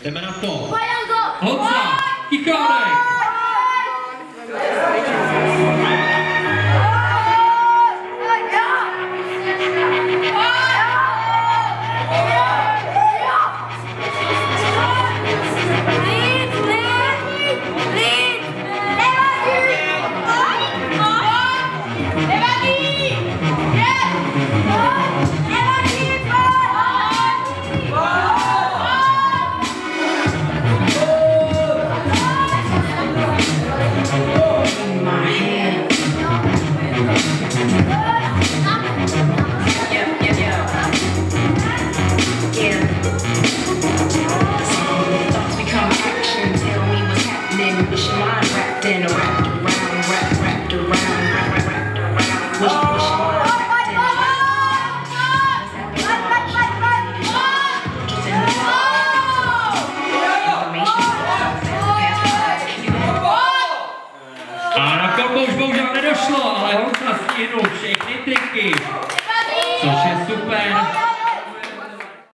Jdeme na to. Honza, Kikárek. A na kolko už bohužel nedošlo, ale Honza stihnul všechny triky, což je super.